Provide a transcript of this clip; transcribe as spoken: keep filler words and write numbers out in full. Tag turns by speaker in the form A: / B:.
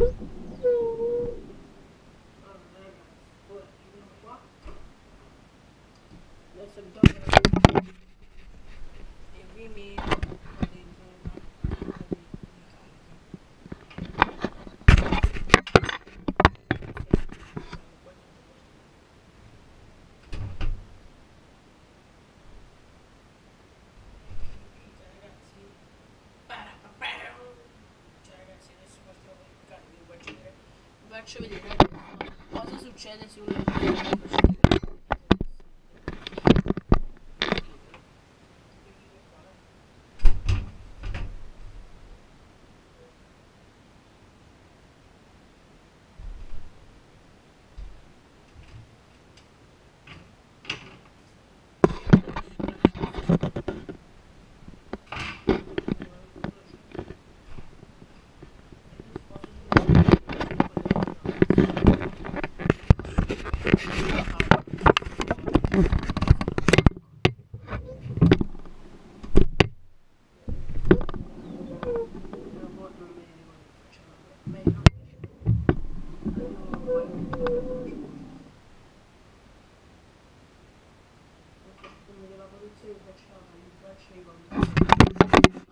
A: ora chiudiamo qua. Adesso mi tolgo e vi metto qua dentro una cosa di, di carica. Cioè ragazzi, adesso partiamo con il carico, vi faccio vedere, vi faccio vedere cosa succede se uno della polizia vi faccio i bambini.